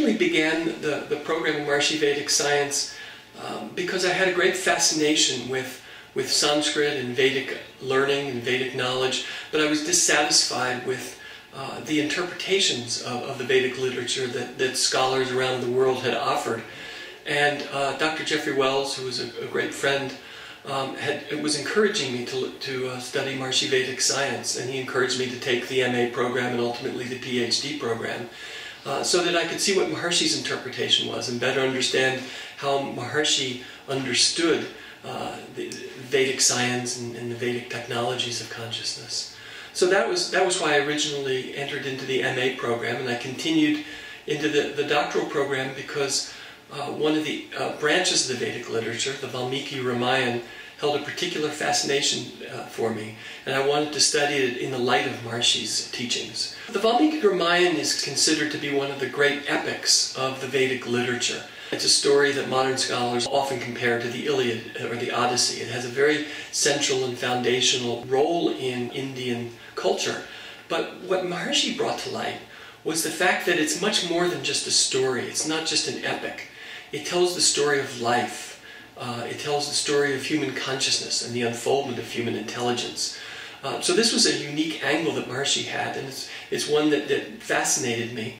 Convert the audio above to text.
originally began the program in Maharishi Vedic Science because I had a great fascination with Sanskrit and Vedic learning and Vedic knowledge, but I was dissatisfied with the interpretations of the Vedic literature that scholars around the world had offered. And Dr. Jeffrey Wells, who was a great friend, was encouraging me to study Maharishi Vedic Science, and he encouraged me to take the MA program and ultimately the Ph.D. program, so that I could see what Maharishi's interpretation was and better understand how Maharishi understood the Vedic science and the Vedic technologies of consciousness. So that was why I originally entered into the MA program, and I continued into the doctoral program because one of the branches of the Vedic literature, the Valmiki Ramayana, held a particular fascination for me, and I wanted to study it in the light of Maharishi's teachings. The Valmiki Ramayana is considered to be one of the great epics of the Vedic literature. It's a story that modern scholars often compare to the Iliad or the Odyssey. It has a very central and foundational role in Indian culture. But what Maharishi brought to light was the fact that it's much more than just a story. It's not just an epic. It tells the story of life. It tells the story of human consciousness and the unfoldment of human intelligence. So this was a unique angle that Maharishi had, and it's one that fascinated me.